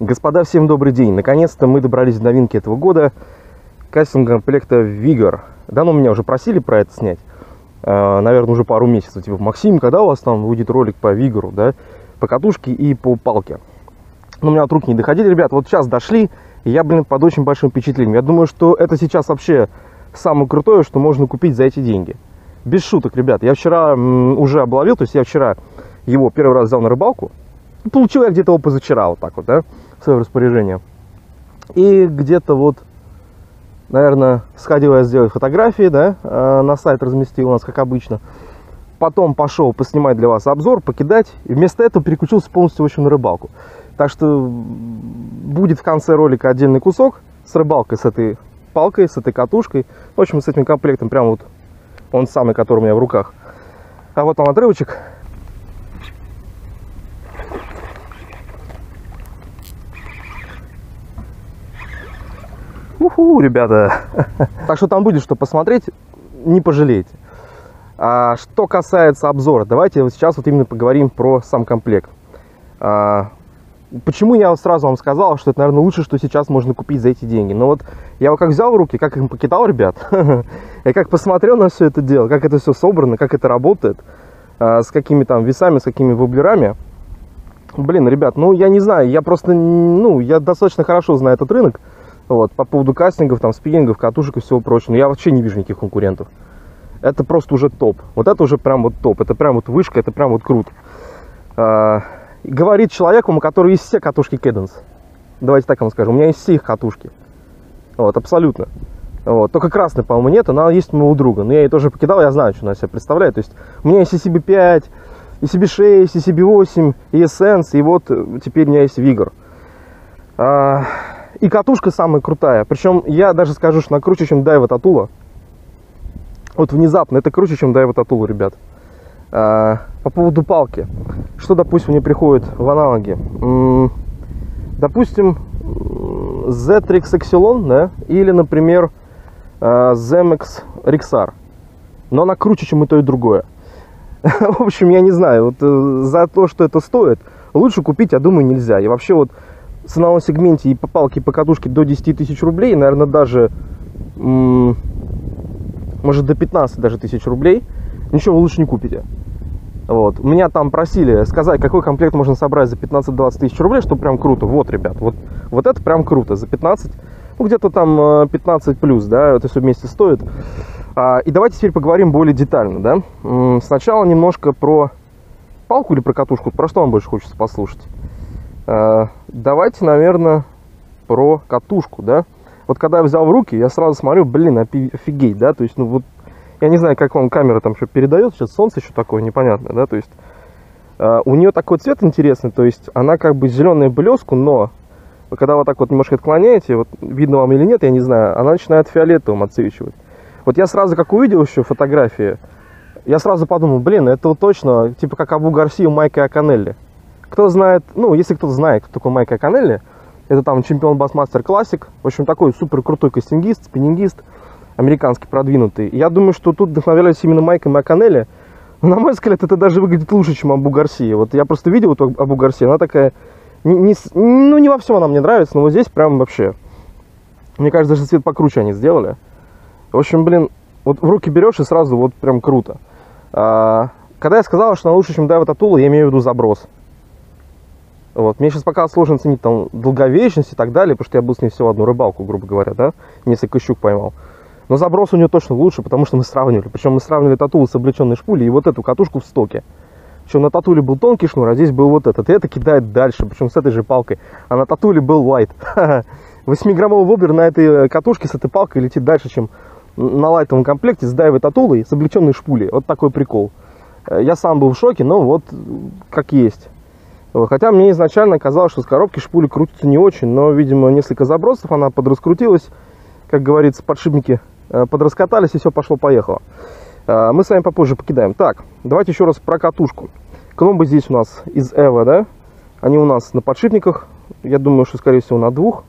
Господа, всем добрый день. Наконец-то мы добрались до новинки этого года. Кастинг комплекта Vigor. Давно меня уже просили про это снять. Наверное, уже пару месяцев. Типа, Максим, когда у вас там выйдет ролик по Vigor, да? По катушке и по палке. Но у меня от рук не доходили, ребят. Вот сейчас дошли, и я, под очень большим впечатлением. Я думаю, что это сейчас вообще самое крутое, что можно купить за эти деньги. Без шуток, ребят. Я вчера уже обловил, то есть я вчера его первый раз взял на рыбалку. Получил я где-то его позавчера, вот так вот, да, в свое распоряжение. И где-то вот, наверное, сходил я сделать фотографии, да, на сайт разместил у нас, как обычно. Потом пошел поснимать для вас обзор, покидать. И вместо этого переключился полностью очень на рыбалку. Так что будет в конце ролика отдельный кусок с рыбалкой, с этой палкой, с этой катушкой. В общем, с этим комплектом, прям вот он самый, который у меня в руках. А вот он отрывочек. Уху, ребята. Так что там будет что посмотреть, не пожалеете. А что касается обзора, давайте вот сейчас вот именно поговорим про сам комплект. Почему я вот сразу вам сказал, что это, наверное, лучше, что сейчас можно купить за эти деньги. Но вот я его как взял в руки, как им покидал, ребят, я как посмотрел на все это дело, как это все собрано, как это работает, с какими там весами, с какими воблерами. Блин, ребят, ну я не знаю, я просто, ну, я достаточно хорошо знаю этот рынок. Вот, по поводу кастингов, там, спиннингов, катушек и всего прочего. Но я вообще не вижу никаких конкурентов. Это просто уже топ. Вот это уже прям вот топ. Это прям вот вышка, это прям вот круто. Говорит человек, у которого есть все катушки Cadence. Давайте так вам скажем. У меня есть все их катушки. Вот, абсолютно. Вот. Только красной, по-моему, нет. Она есть у моего друга. Но я ей тоже покидал, я знаю, что она себя представляет. То есть у меня есть ECB5, ECB6, ECB8, Essence. И вот теперь у меня есть Vigor. И катушка самая крутая. Причем я даже скажу, что она круче, чем Daiwa Tatula. Вот внезапно это круче, чем Daiwa Tatula, ребят. По поводу палки. Что, допустим, мне приходит в аналоги? Допустим, Zetrix Excelon, да? Или, например, Zemex Rexar. Но она круче, чем и то, и другое. В общем, я не знаю. Вот за то, что это стоит, лучше купить, я думаю, нельзя. И вообще вот в ценовом сегменте и по палке, и по катушке до 10 тысяч рублей, наверное, даже, может, до 15 даже тысяч рублей, ничего вы лучше не купите. Вот. Меня там просили сказать, какой комплект можно собрать за 15-20 тысяч рублей, что прям круто. Вот, ребят, вот это прям круто. За 15, ну, где-то там 15 плюс, да, это все вместе стоит. И давайте теперь поговорим более детально, да. Сначала немножко про палку или про катушку, про что вам больше хочется послушать. Давайте, наверное, про катушку, да. Вот когда я взял в руки, я сразу смотрю, блин, офигеть, да, то есть, ну вот, я не знаю, как вам камера там что передает, сейчас солнце еще такое непонятное, да, то есть, у нее такой цвет интересный, то есть, она как бы зеленая блеску, но, когда вот так вот немножко отклоняете, вот, видно вам или нет, я не знаю, она начинает фиолетовым отсвечивать. Вот я сразу, как увидел еще фотографии, я сразу подумал, блин, это вот точно, типа, как Абу Гарси у Майка Аконелли. Кто знает, ну, если кто-то знает, кто такой Майк Аконелли, это там чемпион Bassmaster Classic, в общем, такой супер крутой кастингист, спиннингист, американский продвинутый. Я думаю, что тут вдохновлялись именно Майком и Аконелли. Но, на мой взгляд, это даже выглядит лучше, чем Абу Гарси. Вот я просто видел эту Абу Гарси, она такая, ну, не во всем она мне нравится, но вот здесь прям вообще, мне кажется, даже цвет покруче они сделали. В общем, блин, вот в руки берешь и сразу вот прям круто. Когда я сказал, что она лучше, чем Daiwa Tatula, я имею в виду заброс. Вот. Мне сейчас пока сложно ценить там долговечность и так далее, потому что я был с ней всего одну рыбалку, грубо говоря, да, несколько щук поймал. Но заброс у нее точно лучше, потому что мы сравнивали. Причем мы сравнивали Татулу с облеченной шпулей и вот эту катушку в стоке. Причем на Татуле был тонкий шнур, а здесь был вот этот. И это кидает дальше, причем с этой же палкой. А на Татуле был лайт. 8-граммовый воблер на этой катушке с этой палкой летит дальше, чем на лайтовом комплекте с Daiwa Tatula с облеченной шпулей. Вот такой прикол. Я сам был в шоке, но вот как есть. Хотя мне изначально казалось, что с коробки шпули крутятся не очень, но, видимо, несколько забросов, она подраскрутилась, как говорится, подшипники подраскатались, и все пошло-поехало. Мы с вами попозже покидаем. Так, давайте еще раз про катушку. Кломбы здесь у нас из Evo, да? Они у нас на подшипниках, я думаю, что, скорее всего, на двух.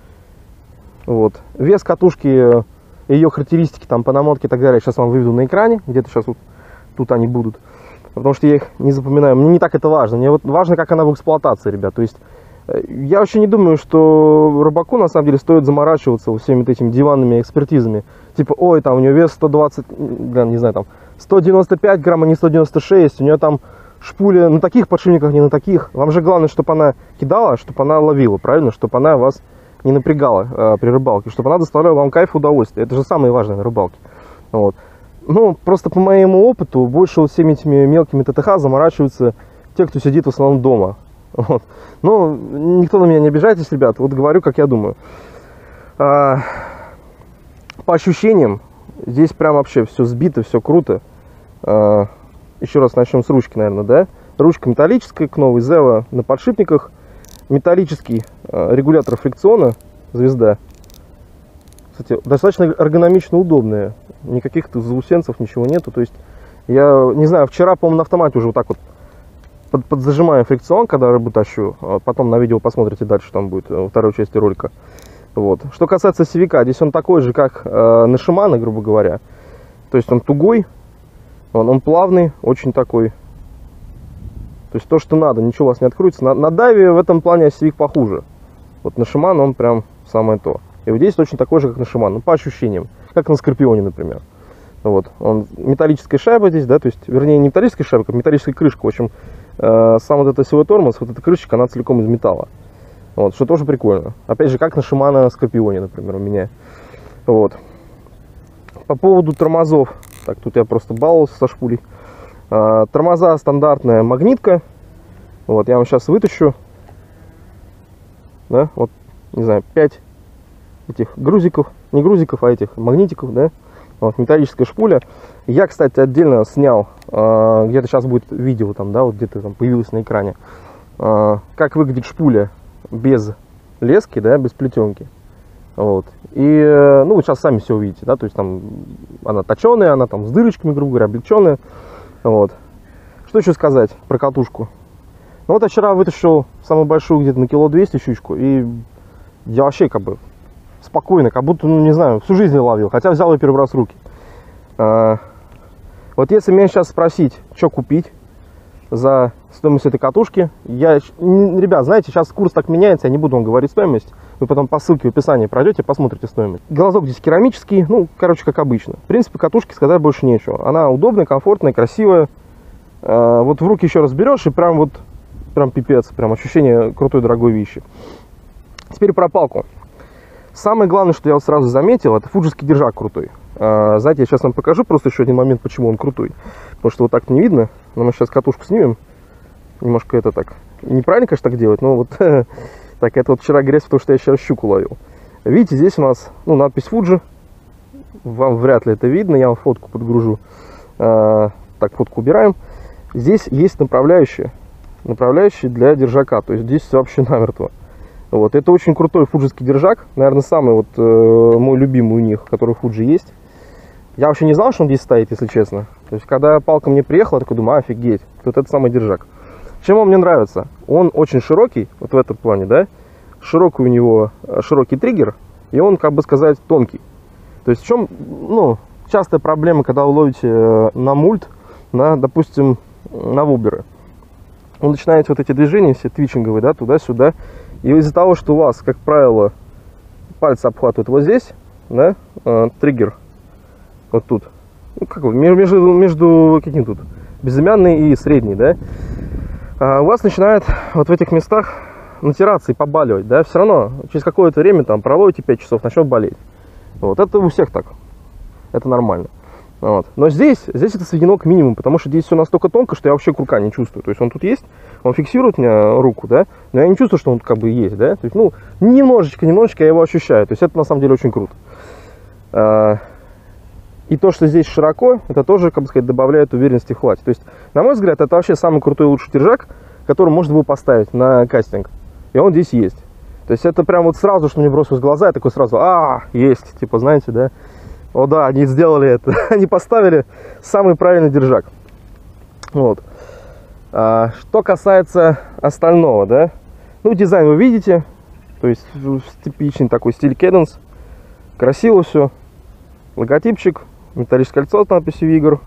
Вот. Вес катушки, ее характеристики там по намотке и так далее, сейчас вам выведу на экране, где-то сейчас вот тут они будут. Потому что я их не запоминаю. Мне не так это важно. Мне вот важно, как она в эксплуатации, ребят. То есть Я вообще не думаю, что рыбаку на самом деле стоит заморачиваться всеми этими диванными экспертизами. Типа, ой, там у нее вес 120, не знаю, там 195 грамм, а не 196, у нее там шпули на таких подшипниках, не на таких. Вам же главное, чтобы она кидала, чтобы она ловила, правильно? Чтобы она вас не напрягала при рыбалке, чтобы она доставляла вам кайф и удовольствие. Это же самое важное на рыбалке. Вот. Ну, просто по моему опыту, больше вот всеми этими мелкими ТТХ заморачиваются те, кто сидит в основном дома. Вот. Ну, никто на меня не обижайтесь, ребят, вот говорю, как я думаю. По ощущениям, здесь прям вообще все сбито, все круто. Еще раз начнем с ручки, наверное, да? Ручка металлическая, к новой Zevo на подшипниках. Металлический регулятор фрикциона, звезда. Кстати, достаточно эргономично удобная. Никаких тут заусенцев, ничего нету. То есть, я не знаю, вчера, по-моему, на автомате уже вот так вот подзажимаю фрикцион, когда рыбу тащу. Потом на видео посмотрите дальше, там будет во второй части ролика. Вот. Что касается осевика, здесь он такой же, как на Shimano, грубо говоря. То есть он тугой, он плавный, очень такой. То есть то, что надо, ничего у вас не откроется. На дайве в этом плане осевик похуже. Вот на Shimano он прям самое то. И вот здесь точно такой же, как на Shimano, по ощущениям. Как на Скорпионе, например. Вот. Он металлическая шайба здесь, да, то есть, вернее, не металлическая шайба, а металлическая крышка. В общем, сам вот этот осевой тормоз, вот эта крышечка, она целиком из металла. Вот, что тоже прикольно. Опять же, как на Shimano Скорпионе, например, у меня. Вот. По поводу тормозов. Так, тут я просто баловался со шпулей. Тормоза стандартная магнитка. Вот, я вам сейчас вытащу. Да, вот, не знаю, 5 этих грузиков. Не грузиков, а этих магнитиков, да. Вот, металлическая шпуля. Я, кстати, отдельно снял, где-то сейчас будет видео там, да, вот где-то там появилось на экране, как выглядит шпуля без лески, да, без плетенки. Вот. И, ну, вы сейчас сами все увидите, да, то есть там она точеная, она там с дырочками, грубо говоря, облегченная. Вот. Что еще сказать про катушку? Ну, вот я вчера вытащил самую большую где-то на кило 200 щучку, и я вообще как бы спокойно, как будто, ну, не знаю, всю жизнь ловил, хотя взял ее первый раз в руки. Вот если меня сейчас спросить, что купить за стоимость этой катушки, ребят, знаете, сейчас курс так меняется, я не буду вам говорить стоимость, вы потом по ссылке в описании пройдете, посмотрите стоимость. Глазок здесь керамический, ну, короче, как обычно. В принципе, катушки сказать больше нечего. Она удобная, комфортная, красивая. Вот в руки еще раз берешь, и прям пипец, прям ощущение крутой, дорогой вещи. Теперь про палку. Самое главное, что я вот сразу заметил, это фуджийский держак крутой. Знаете, я сейчас вам покажу просто еще один момент, почему он крутой. Потому что вот так не видно. Но мы сейчас катушку снимем. Немножко это так. Неправильно, конечно, так делать, но вот так, это вот вчера грязь, потому что я сейчас щуку ловил. Видите, здесь у нас, ну, надпись Fuji. Вам вряд ли это видно, я вам фотку подгружу. Так, фотку убираем. Здесь есть направляющие для держака. То есть здесь вообще намертво. Вот, это очень крутой фуджийский держак. Наверное, самый вот мой любимый у них, который в Fuji есть. Я вообще не знал, что он здесь стоит, если честно. То есть, когда палка мне приехала, я такой думаю, офигеть, вот это самый держак. Чем он мне нравится? Он очень широкий, вот в этом плане, да. Широкий у него, широкий триггер, и он, как бы сказать, тонкий. То есть, в чем, ну, частая проблема, когда вы ловите на мульт, допустим, на воберы. Вы начинаете вот эти движения все твичинговые, да, туда-сюда. И из-за того, что у вас, как правило, пальцы обхватывают вот здесь, да, триггер, вот тут, ну, как между каким тут, безымянный и средний, да, у вас начинает вот в этих местах натираться и побаливать, да, все равно через какое-то время, там, проловите 5 часов, начнет болеть. Вот, это у всех так, это нормально. Вот. Но здесь это сведено к минимуму, потому что здесь все настолько тонко, что я вообще курка не чувствую. То есть он тут есть, он фиксирует мне руку, да, но я не чувствую, что он как бы есть, да. То есть, ну, немножечко я его ощущаю. То есть это на самом деле очень круто. И то, что здесь широко, это тоже, как бы сказать, добавляет уверенности в хвате. То есть, на мой взгляд, это вообще самый крутой и лучший держак, который можно было поставить на кастинг. И он здесь есть. То есть это прям вот сразу, что мне бросилось в глаза, я такой сразу, есть, типа, знаете, да. О да, они сделали это, они поставили самый правильный держак. Вот. Что касается остального, да, ну, дизайн вы видите, то есть типичный такой стиль Cadence, красиво все, логотипчик, металлическое кольцо с надписью Vigor,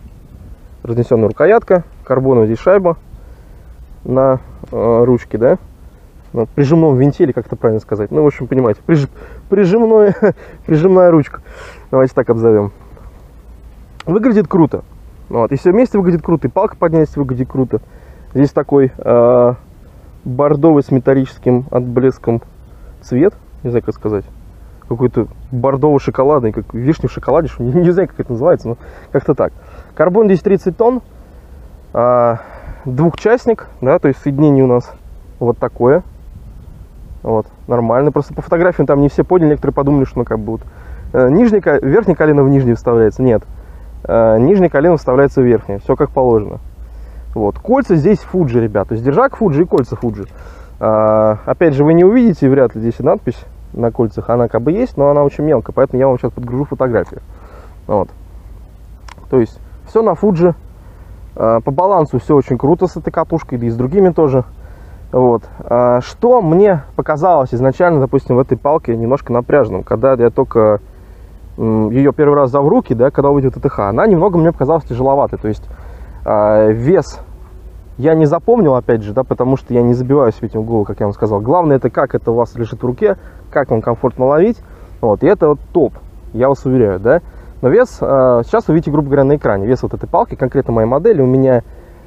разнесенная рукоятка, карбоновая здесь шайба на ручке, да, на прижимном винте, или как это правильно сказать. Ну, в общем, понимаете, прижимная ручка. Давайте так обзовем. Выглядит круто. Вот. И все вместе выглядит круто, и палка поднять выглядит круто. Здесь такой бордовый с металлическим отблеском цвет. Не знаю, как сказать. Какой-то бордово-шоколадный, как вишня в шоколаде. Не знаю, как это называется, но как-то так. Карбон здесь 30 тонн. Двухчастник, да, то есть соединение у нас вот такое. Вот, нормально. Просто по фотографиям там не все поняли, некоторые подумали, что ну как бы вот верхнее колено в нижнее вставляется. Нет. Нижнее колено вставляется в верхнее. Все как положено. Вот. Кольца здесь Fuji, ребят. То есть держак Fuji и кольца Fuji. Опять же, вы не увидите вряд ли здесь надпись на кольцах. Она как бы есть, но она очень мелкая. Поэтому я вам сейчас подгружу фотографию. Вот. То есть все на Fuji. По балансу все очень круто с этой катушкой, да и с другими тоже. Вот. Что мне показалось изначально, допустим, в этой палке немножко напряженным, когда я только ее первый раз взял в руки, да, когда увидел ТТХ, она немного мне показалась тяжеловатой. То есть вес я не запомнил, опять же, да, потому что я не забиваюсь этим в голову, как я вам сказал. Главное, это как это у вас лежит в руке, как вам комфортно ловить. Вот. И это вот топ, я вас уверяю, да. Но вес, сейчас вы видите, грубо говоря, на экране, вес вот этой палки, конкретно моей модели, у меня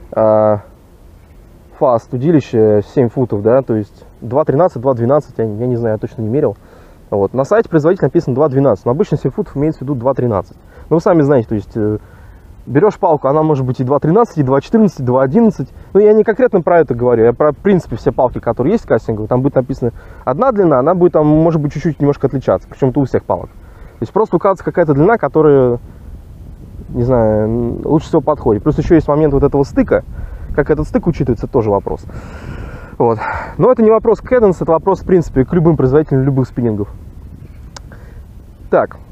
фаст удилище 7 футов, да, то есть 2.13, 2.12, я не знаю, я точно не мерил. Вот. На сайте производителя написано 2.12, но обычно 7 футов имеется в виду 2.13. Ну, вы сами знаете, то есть берешь палку, она может быть и 2.13, и 2.14, и 2.11. Ну, я не конкретно про это говорю, я про, в принципе, все палки, которые есть кастинговые, там будет написано одна длина, она будет там, может быть, чуть-чуть немножко отличаться, причем это у всех палок. То есть просто указывается какая-то длина, которая, не знаю, лучше всего подходит. Плюс еще есть момент вот этого стыка. Как этот стык учитывается, тоже вопрос. Вот. Но это не вопрос к Cadence, это вопрос, в принципе, к любым производителям любых спиннингов. Так.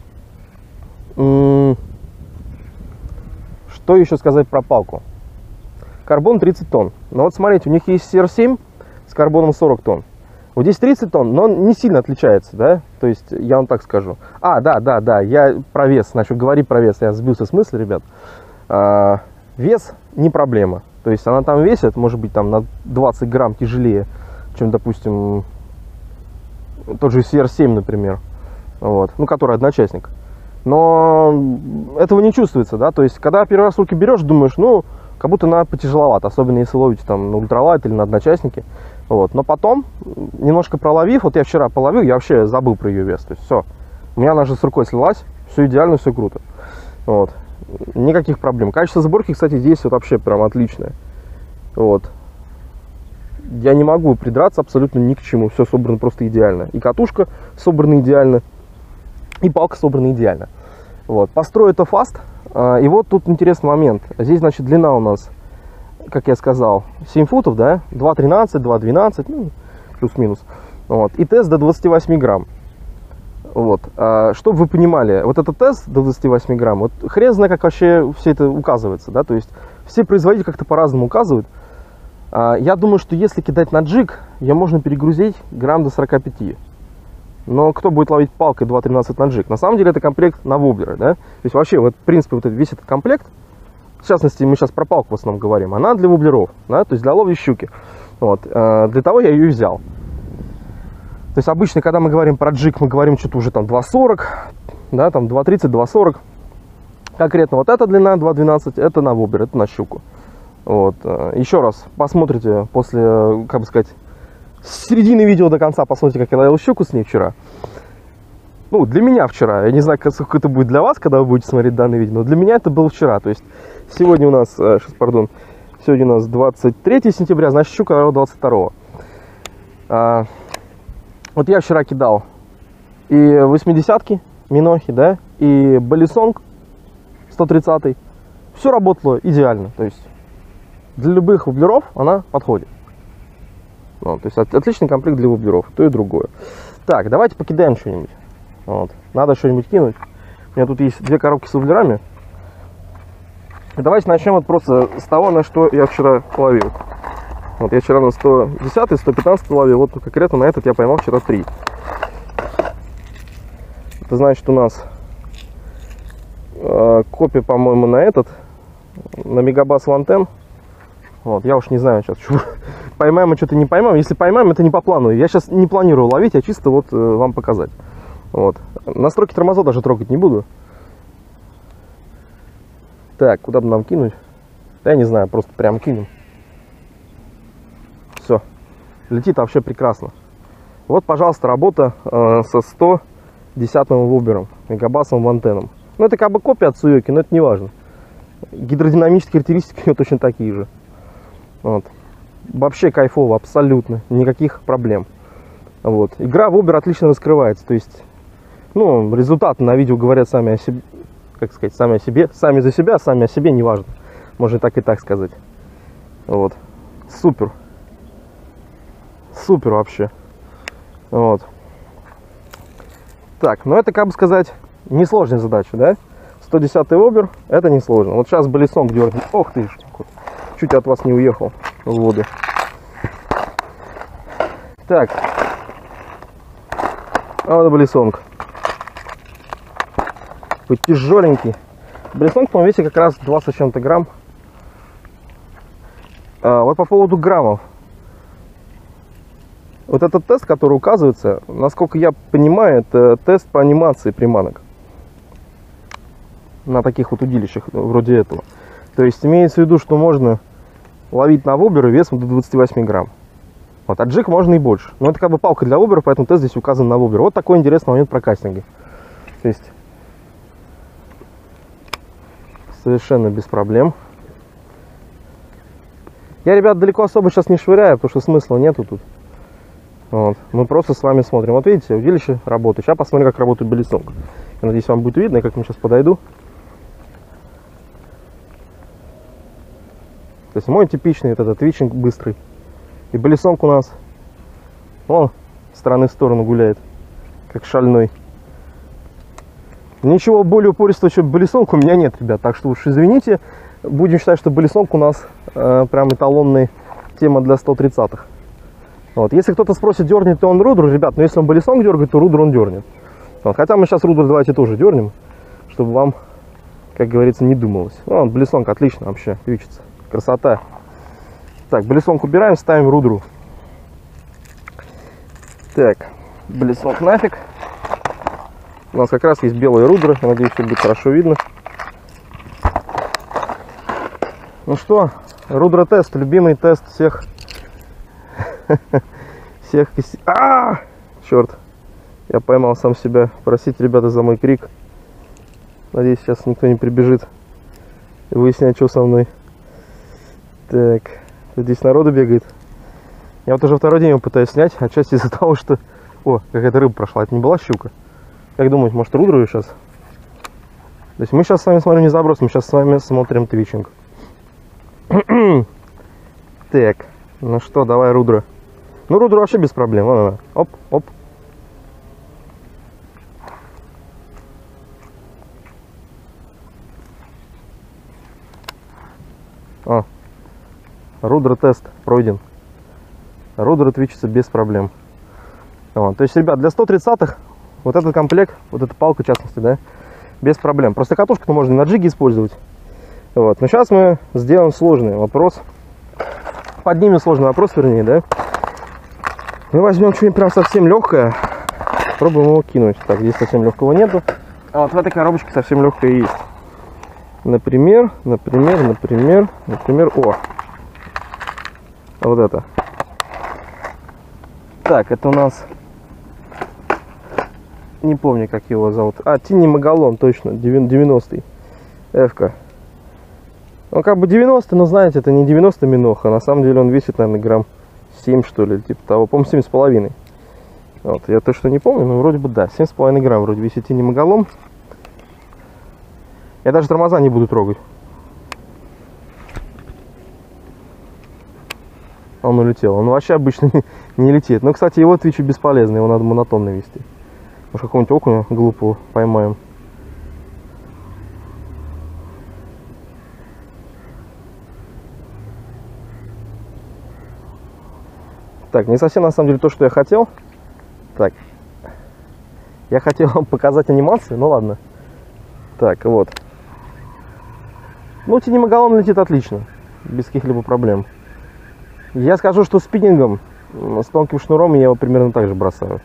Что еще сказать про палку? Карбон 30 тонн. Но вот смотрите, у них есть CR7 с карбоном 40 тонн. Вот здесь 30 тонн, но он не сильно отличается, да? То есть, я вам так скажу. Да, я про вес, начал говорить про вес, я сбился с мысли, ребят. Вес не проблема. То есть, она там весит, может быть, там на 20 грамм тяжелее, чем, допустим, тот же CR7, например. Вот, ну, который одночастник. Но этого не чувствуется, да? То есть, когда первый раз в руки берешь, думаешь, ну, как будто она потяжеловато, особенно если ловите там на ультралайт или на одночастнике. Вот. Но потом, немножко проловив, вот я вчера половил, я вообще забыл про ее вес. То есть все, у меня она же с рукой слилась, все идеально, все круто. Вот. Никаких проблем. Качество сборки, кстати, здесь вот вообще прям отличное. Вот. Я не могу придраться абсолютно ни к чему, все собрано просто идеально. И катушка собрана идеально, и палка собрана идеально. Вот. Построю это фаст. И вот тут интересный момент. Здесь, значит, длина у нас, как я сказал, 7 футов, да, 2.13, 2.12, ну, плюс-минус. Вот. И тест до 28 грамм. Вот. Чтобы вы понимали, вот этот тест до 28 грамм, вот хрен знает, как вообще все это указывается, да, то есть все производители как-то по-разному указывают. Я думаю, что если кидать на джиг, ее можно перегрузить грамм до 45. Но кто будет ловить палкой 2.13 на джиг? На самом деле это комплект на воблеры, да? То есть вообще, вот, в принципе, вот весь этот комплект, в частности, мы сейчас про палку в основном говорим, она для воблеров, да? То есть для ловли щуки. Вот. Для того я ее и взял. То есть обычно, когда мы говорим про джиг, мы говорим что-то уже там 2.40, да, там 2.30, 2.40. Конкретно вот эта длина 2.12, это на воблер, это на щуку. Вот. Еще раз посмотрите после, как бы сказать, с середины видео до конца посмотрите, как я ловил щуку с ней вчера. Ну, для меня вчера. Я не знаю, сколько это будет для вас, когда вы будете смотреть данное видео, но для меня это было вчера. То есть сегодня у нас, сегодня у нас 23 сентября, значит, щука 22. Вот я вчера кидал и 80-ки, минохи, да, и балисонг 130. Все работало идеально. То есть для любых воблеров она подходит. Вот, то есть отличный комплект для воблеров, то и другое. Так, давайте покидаем что-нибудь. Вот. Надо что-нибудь кинуть. У меня тут есть 2 коробки с воблерами. Давайте начнем вот просто с того, на что я вчера ловил. Вот я вчера на 110, 115 ловил. Вот конкретно на этот я поймал вчера 3. Это значит, у нас копия, по-моему, на этот, на Мегабас One Ten. Вот, я уж не знаю сейчас, поймаем мы что-то не поймаем. Если поймаем, это не по плану. Я сейчас не планирую ловить, я чисто вот вам показать. Вот. Настройки тормозов даже трогать не буду. Так, куда бы нам кинуть? Я не знаю, просто прям кинем. Все. Летит вообще прекрасно. Вот, пожалуйста, работа со 110-м вобером, мегабасовым антенном. Ну, это как бы копия от Суёки, но это не важно. Гидродинамические характеристики у него точно такие же. Вот. Вообще кайфово, абсолютно. Никаких проблем. Вот. Игра вобер отлично раскрывается. То есть, ну, результаты на видео говорят сами о себе. Как сказать, сами о себе. Сами за себя, сами о себе, неважно. Можно так и так сказать. Вот. Супер. Супер вообще. Вот. Так, ну это, как бы сказать, несложная задача, да? 110-й вобер, это несложно. Вот сейчас баллисонг дернет. Ох ты ж, чуть от вас не уехал в воду. Так. А вот баллисонг. Такой тяжеленький. Баллисонг, по-моему, весит как раз 20 с чем-то грамм. Вот по поводу граммов. Вот этот тест, который указывается, насколько я понимаю, это тест по анимации приманок. На таких вот удилищах, вроде этого. То есть имеется в виду, что можно ловить на воберы весом до 28 грамм. Вот, а джиг можно и больше. Но это как бы палка для вобера, поэтому тест здесь указан на вобер. Вот такой интересный момент про кастинги. То есть совершенно без проблем. Я, ребят, далеко особо сейчас не швыряю, потому что смысла нету тут. Вот. Мы просто с вами смотрим. Вот видите, удилище работает. Сейчас посмотрим, как работает баллисонг. Я надеюсь, вам будет видно, я как-нибудь сейчас подойду. То есть мой типичный вот этот твичинг быстрый. И баллисонг у нас, он с стороны в сторону гуляет, как шальной. Ничего более упористого, чем баллисонг, у меня нет, ребят. Так что уж извините, будем считать, что баллисонг у нас прям эталонная тема для 130-х. Вот. Если кто-то спросит, дернет ли он рудер, ребят, но если он баллисонг дергает, то рудер он дернет. Вот. Хотя мы сейчас рудер давайте тоже дернем, чтобы вам, как говорится, не думалось. Вот, баллисонг отлично вообще твичится. Красота. Так, баллисонг убираем, ставим рудеру. Так, баллисонг нафиг. У нас как раз есть белые рудеры. Я надеюсь, все будет хорошо видно. Ну что, рудеротест, любимый тест всех. Всех. Черт. Я поймал сам себя. Простите, ребята, за мой крик. Надеюсь, сейчас никто не прибежит и выяснять, что со мной. Так. Здесь народу бегает. Я вот уже второй день его пытаюсь снять. Отчасти из-за того, что... О, какая-то рыба прошла. Это не была щука? Как думаете, может, рудер ее сейчас? То есть мы сейчас с вами смотрим не заброс, мы сейчас с вами смотрим твичинг. Так. Ну что, давай рудера. Ну, рудер вообще без проблем. Вон она. Оп, оп. О. Рудер тест пройден. Рудер твичится без проблем. Вот. То есть, ребят, для 130-х вот этот комплект, вот эта палка, в частности, да, без проблем. Просто катушку можно на джиге использовать. Вот. Но сейчас мы сделаем сложный вопрос. Поднимем сложный вопрос, вернее, да. Мы возьмем что-нибудь прям совсем легкое. Пробуем его кинуть. Так, здесь совсем легкого нету. А вот в этой коробочке совсем легкое есть. Например, о. Вот это. Так, это у нас... Не помню, как его зовут. А, Тини Магалон, точно, 90-й. F-ка. Он как бы 90, но знаете, это не 90 миноха. На самом деле он весит, наверное, грамм 7, что ли, типа того. По-моему, 7,5. Вот, я точно не помню, но вроде бы да. 7,5 грамм вроде весит Тини Магалон. Я даже тормоза не буду трогать. Он улетел. Он вообще обычно не летит. Но, кстати, его твичу бесполезно. Его надо монотонно вести. Может, какого-нибудь окуня глупого поймаем. Так, не совсем на самом деле то, что я хотел. Так. Я хотел вам показать анимацию, ну ладно. Так, вот. Ну, Тини Магалон летит отлично. Без каких-либо проблем. Я скажу, что спиннингом с тонким шнуром я его примерно так же бросаю.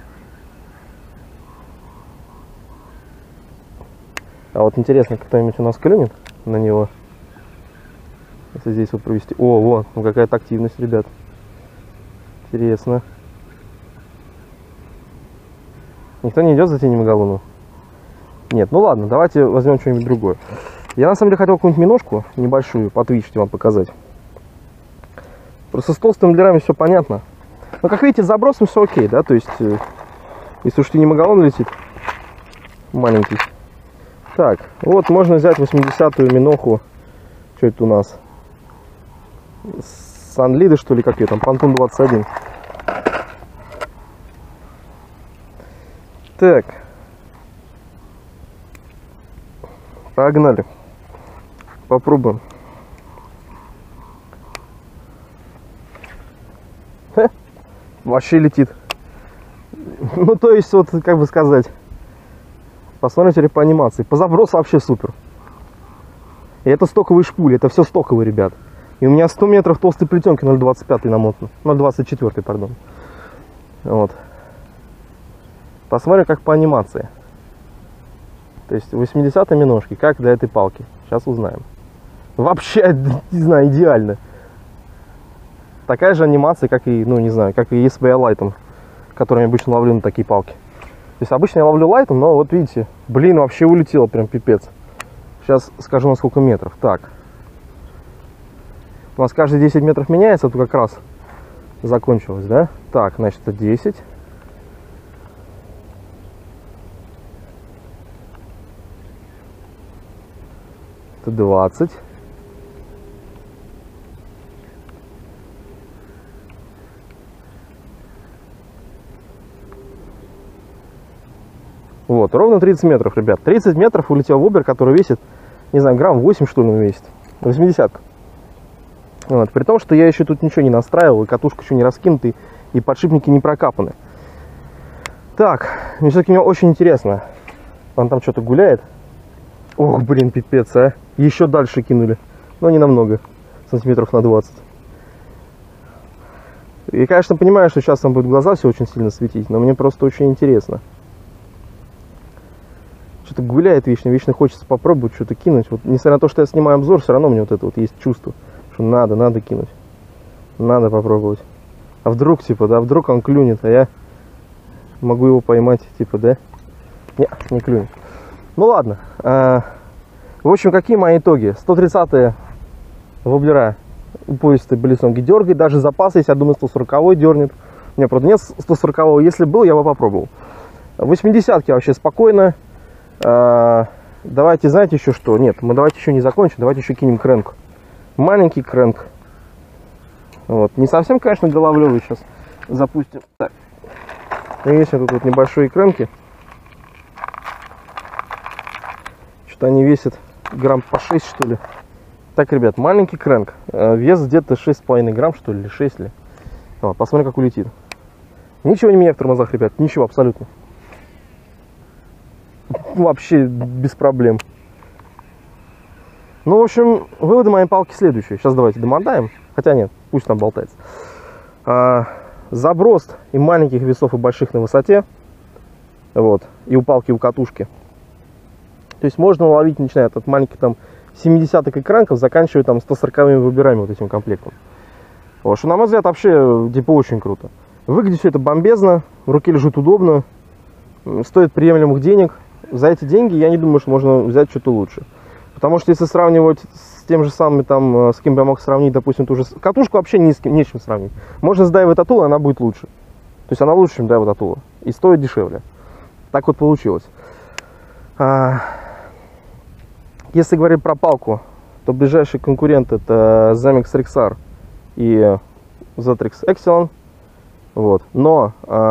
А вот интересно, кто-нибудь у нас клюнет на него? Если здесь вот провести. О, вот, ну какая-то активность, ребят. Интересно. Никто не идет за тенью мегалону? Нет, ну ладно, давайте возьмем что-нибудь другое. Я на самом деле хотел какую-нибудь миножку небольшую потвичить вам показать. Просто с толстыми лерами все понятно. Но как видите, с забросом все окей, да? То есть, если уж тенью мегалон летит, маленький. Так, вот можно взять 80-ю миноху. Что это у нас? Санлиды, что ли, как ее там? Пантун 21. Так. Погнали. Попробуем. Ха, вообще летит. Ну, то есть, вот, как бы сказать. Посмотрите по анимации. По забросу вообще супер. И это стоковые шпули. Это все стоковые, ребят. И у меня 100 метров толстой плетенки 0,25 намотан. 0,24, пардон. Вот. Посмотрим, как по анимации. То есть 80-й миножки. Как для этой палки. Сейчас узнаем. Вообще, не знаю, идеально. Такая же анимация, как и, ну, не знаю, как и SBI лайтом, которым я обычно ловлю на такие палки. То есть обычно я ловлю лайтом, но вот видите, блин, вообще улетело прям пипец. Сейчас скажу, на сколько метров. Так. У нас каждые 10 метров меняется, тут как раз закончилось, да? Так, значит, это 10. Это 20. Вот, ровно 30 метров, ребят. 30 метров улетел вобер, который весит, не знаю, грамм 8, что ли, он весит. 80-ка. Вот, при том, что я еще тут ничего не настраивал, и катушка еще не раскинута, и подшипники не прокапаны. Так, мне все-таки мне очень интересно. Он там что-то гуляет. Ох, блин, пипец, а. Еще дальше кинули. Но не намного. Сантиметров на 20. И, конечно, понимаю, что сейчас там будет глаза все очень сильно светить, но мне просто очень интересно. Что-то гуляет вечно, вечно хочется попробовать что-то кинуть. Вот, несмотря на то, что я снимаю обзор, все равно мне вот это вот есть чувство, что надо кинуть. Надо попробовать. А вдруг, типа, да, вдруг он клюнет, а я могу его поймать, типа, да? Не клюнет. Ну ладно. В общем, какие мои итоги? 130-е воблера упористые болесонги дергает. Даже запас есть, я думаю, 140-й дернет. У меня, правда, нет 140-го. Если был, я бы попробовал. 80-ки вообще спокойно. Давайте, знаете еще что? Нет, мы давайте еще не закончим. Давайте еще кинем крэнк. Маленький крэнк. Вот. Не совсем, конечно, головлевый. Сейчас запустим. Так. Есть тут вот небольшие крэнки. Что-то они весят грамм по 6, что ли. Так, ребят, маленький крэнк. Вес где-то 6,5 грамм, что ли, или 6 ли. Вот, посмотрим, как улетит. Ничего не меняю в тормозах, ребят. Ничего, абсолютно. Вообще без проблем. Ну, в общем, выводы моей палки следующие. Сейчас давайте домотаем. Хотя нет, пусть там болтается. Заброс и маленьких весов, и больших на высоте. Вот. И у палки, и у катушки. То есть можно ловить, начиная от маленьких там 70-х экранков, заканчивая там 140-ми выбирами вот этим комплектом. Вот, что, на мой взгляд, вообще типа очень круто. Выглядит все это бомбезно, в руке лежит удобно, стоит приемлемых денег. За эти деньги я не думаю, что можно взять что-то лучше. Потому что если сравнивать с тем же самым, там, с кем бы я мог сравнить, допустим, ту же катушку, вообще не с чем сравнить. Можно с Daiwa Tatula, она будет лучше. То есть она лучше, чем Daiwa Tatula. И стоит дешевле. Так вот получилось. Если говорить про палку, то ближайший конкурент это Zamix Rexar и Zetrix Excelon. Вот. Но,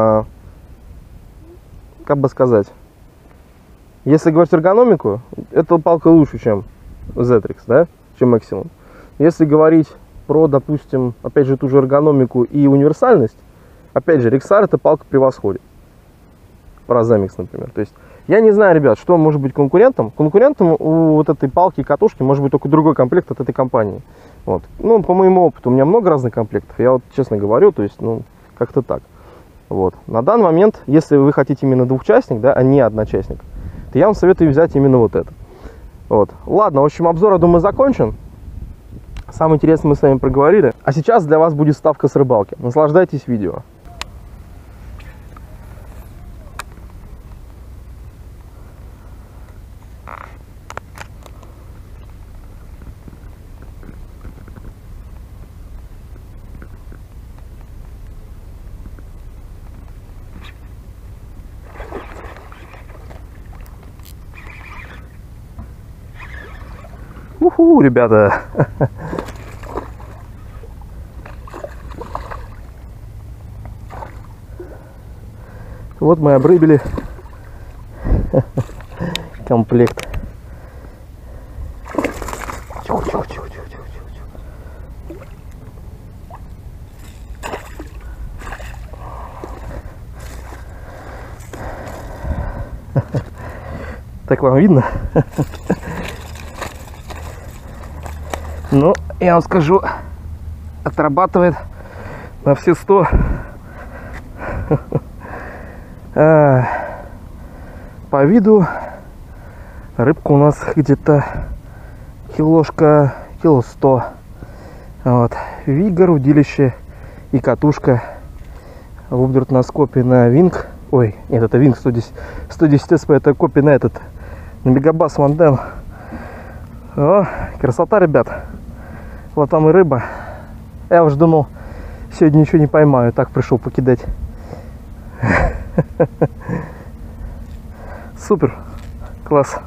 как бы сказать, если говорить эргономику, эта палка лучше, чем Zetrix, да, чем Excelon. Если говорить про, допустим, опять же, ту же эргономику и универсальность, опять же, Rexar эта палка превосходит. Про Zamix, например. То есть Я не знаю, ребят, что может быть конкурентом. Конкурентом у вот этой палки и катушки может быть только другой комплект от этой компании. Вот. Ну, по моему опыту, у меня много разных комплектов. Я вот честно говорю, то есть, ну, как-то так. Вот. На данный момент, если вы хотите именно двухчастник, да, а не одночастник, то я вам советую взять именно вот это. Вот. Ладно, в общем, обзор, я думаю, закончен. Самое интересное мы с вами проговорили. А сейчас для вас будет ставка с рыбалки. Наслаждайтесь видео. Уху, ребята. Вот мы обрыбили комплект. Так вам видно? Ну, я вам скажу, отрабатывает на все 100. По виду рыбка у нас где-то кило 100. Вот. Вигор, удилище и катушка. Воблер на скопе на Винг. Ой, нет, это Винг 110 СП, это копия на этот, на Мегабас Ванден. О, красота, ребят. Вот там и рыба. Я уж думал, сегодня ничего не поймаю. Так пришел покидать. Супер. Класс.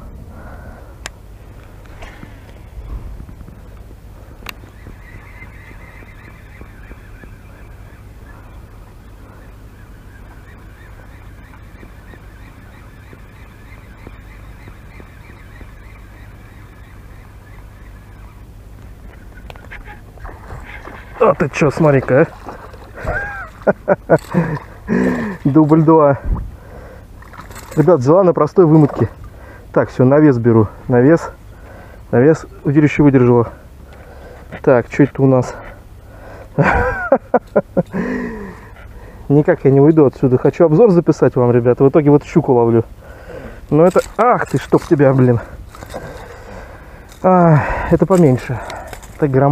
А ты чё, смотри-ка, а? Дубль 2. Ребят, взяла на простой вымытке. Так, все, навес беру. Навес. Удилище выдержала. Так, что это у нас? Никак я не уйду отсюда. Хочу обзор записать вам, ребята. В итоге вот щуку ловлю. Но это... Ах ты, чтоб тебя, блин. Это поменьше. Это грамм.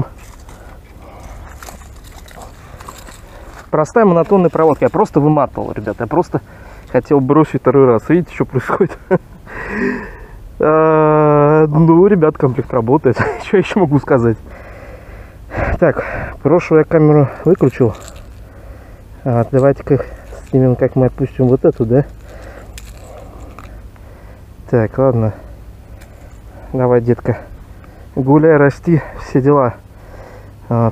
Простая монотонная проводка. Я просто выматывал, ребята. Я просто хотел бросить второй раз. Видите, что происходит? Ну, ребят, комплект работает. Что я еще могу сказать? Так, прошлую я камеру выключил. Давайте-ка снимем, как мы отпустим вот эту, да? Так, ладно. Давай, детка. Гуляй, расти, все дела. Вот.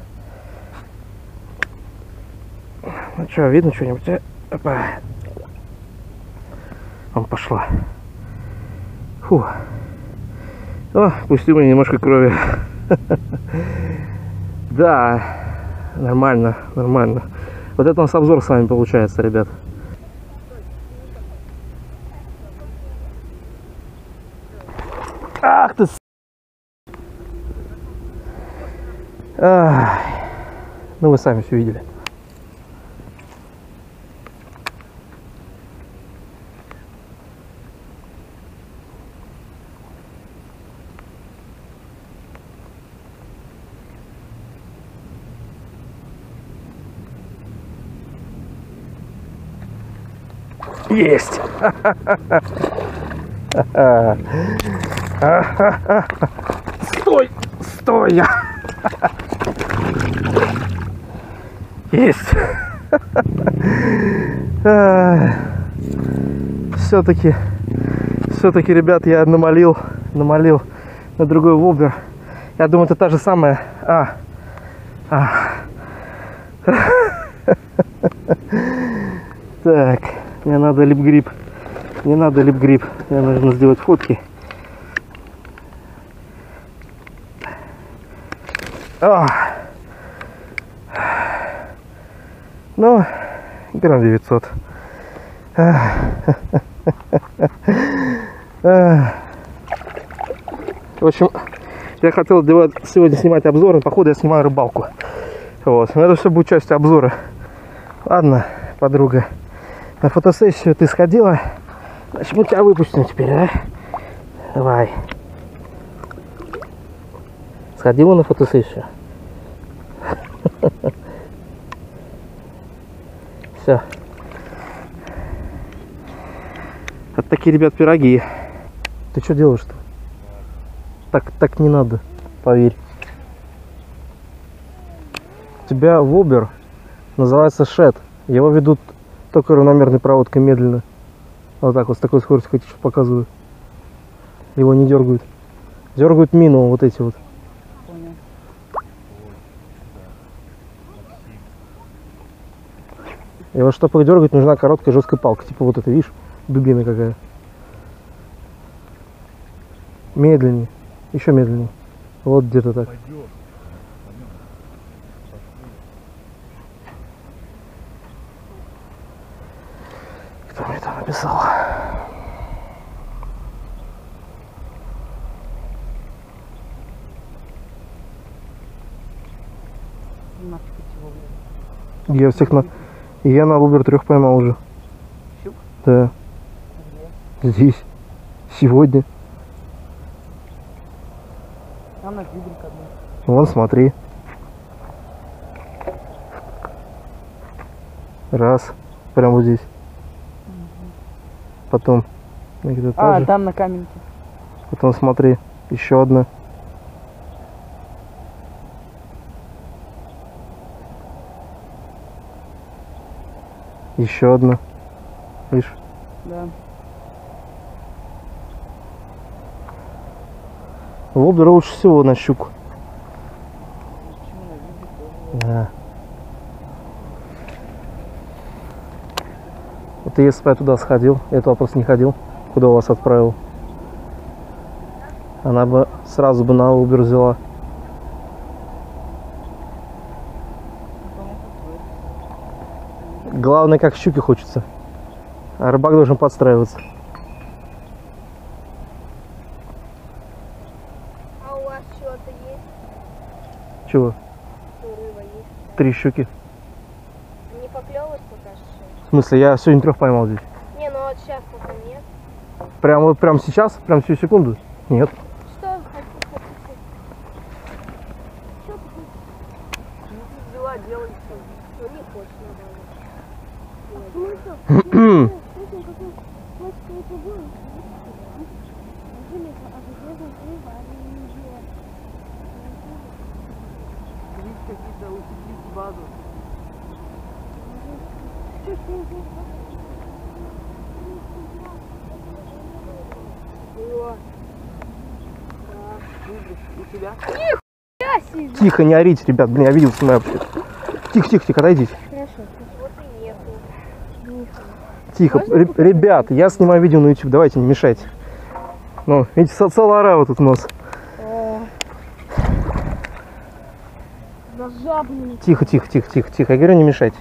Ну что, видно что-нибудь? Опа. Он пошла. Фу. О, пустила немножко крови. Да, нормально, нормально. Вот это у нас обзор с вами получается, ребят. Ах ты! Ну вы сами все видели. Есть! Стой! Стой! Есть! Все-таки, ребят, я намолил на другой воблер. Я думаю, это та же самая. Так, мне надо лип-грип. Не надо лип-грип. Мне нужно сделать фотки. Ну, грамм 900. В общем, я хотел сегодня снимать обзоры, походу я снимаю рыбалку. Вот, но это все будет частью обзора. Ладно, подруга, на фотосессию ты сходила, значит мы тебя выпустим теперь, а? Давай. Сходила на фотосессию? Все. Вот такие, ребят, пироги. Ты что делаешь-то? Так не надо, поверь. У тебя вобер называется шед. Его ведут только равномерной проводкой медленно. Вот так вот, с такой скоростью, хоть показываю. Его не дергают. Дергают мину вот эти вот. Понял. И вот чтобы их дергать, нужна короткая жесткая палка. Типа вот это, видишь, дубина какая. Медленнее. Еще медленнее. Вот где-то так. Кто мне там написал? Я всех на... Я на Uber 3 поймал уже. Щук? Да. Где? Здесь. Сегодня. Там на гибель одну. Вон, смотри. Раз. Прямо вот здесь. Потом. Где-то тоже. Там на каменке. Потом смотри. Еще одна. Еще одна. Видишь? Да. Воблер лучше всего на щуку. Да. Вот если бы я туда сходил, я туда просто не ходил, куда вас отправил, она бы сразу бы на Uber взяла. Главное, как щуки хочется. А рыбак должен подстраиваться. А у вас что-то есть? Чего? Рыба есть? 3 щуки. Не поклевывать пока что? В смысле, я сегодня 3 поймал здесь. Не, ну вот сейчас пока нет. Прям вот прям сейчас? Прям всю секунду? Нет. Что хотите? Что ты хочешь? Взяла, делай. Ну не хочешь, надо. Видите, какие-то усилить базу. У тебя? Тихо, не орите, ребят. Блин, я видел, снимаю вообще. Тихо, тихо, тихо, отойдите. Хорошо. Вот и нету. Тихо. Ребят, я снимаю видео на YouTube, давайте не мешайте. Ну, видите, целая орава тут у нас. Зажаблен. Тихо, тихо, тихо, тихо, тихо. Я говорю, не мешайте.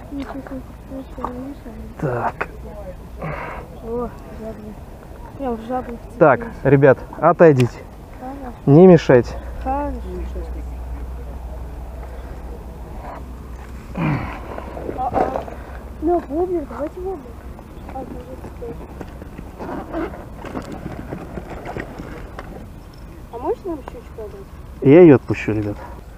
Так. О, жаблен. Прям жаблен. Так, ребят, отойдите. Не мешайте. Хорошо. Ну, воблер, давайте воблер. А можешь нам щучку отдать? Я ее отпущу, ребят.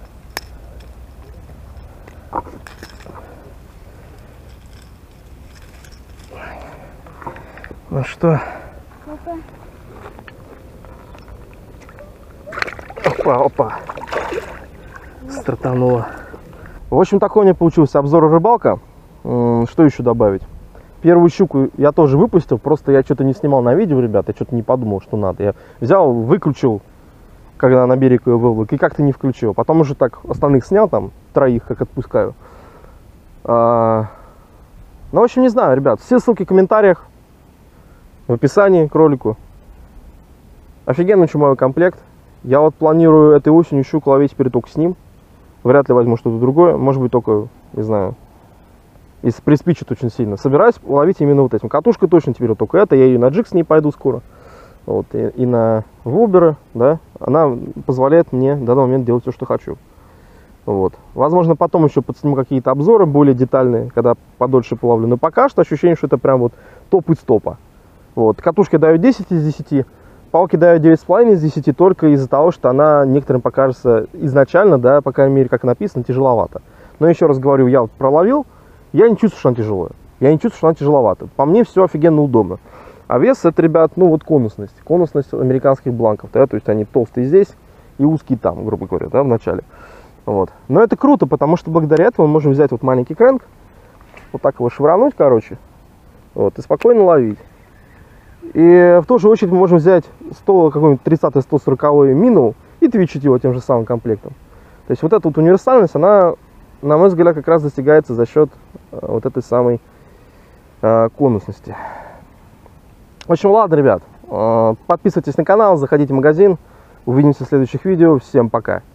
Ну что? Ну-ка. Опа, опа. Стартануло. В общем, такой у меня получился обзор рыбалка. Что еще добавить? Первую щуку я тоже выпустил, просто я что-то не снимал на видео, ребят, я что-то не подумал, что надо. Я взял, выключил, когда на берег ее вывел, и как-то не включил. Потом уже так остальных снял, там, 3, как отпускаю. Ну, в общем, не знаю, ребят, все ссылки в комментариях, в описании к ролику. Офигенный чумовой комплект. Я вот планирую этой осенью щуку ловить теперь только с ним. Вряд ли возьму что-то другое. Может быть, только, не знаю, Если приспичит очень сильно. Собираюсь ловить именно вот этим. Катушка точно теперь вот только это. Я ее на джиг с ней пойду скоро. Вот, и на воберы, да. Она позволяет мне в данный момент делать все, что хочу. Вот. Возможно, потом еще подсниму какие-то обзоры более детальные, когда подольше половлю. Но пока что ощущение, что это прям вот топ из топа. Вот. Катушке даю 10 из 10. Палки даю 9,5 из 10 только из-за того, что она некоторым покажется изначально, да, по крайней мере, как написано, тяжеловато. Но еще раз говорю, я вот проловил, я не чувствую, что она тяжелая. Я не чувствую, что она тяжеловата. По мне все офигенно удобно. А вес это, ребят, ну вот конусность. Конусность американских бланков. Да, то есть они толстые здесь и узкие там, грубо говоря, да, в начале. Вот. Но это круто, потому что благодаря этому мы можем взять вот маленький крэнк, вот так его швырнуть, короче, вот, и спокойно ловить. И в ту же очередь мы можем взять 100, какой-нибудь 30-140 минул и твичить его тем же самым комплектом. То есть вот эта вот универсальность, она, на мой взгляд, как раз достигается за счет вот этой самой конусности. В общем, ладно, ребят, подписывайтесь на канал, заходите в магазин. Увидимся в следующих видео. Всем пока.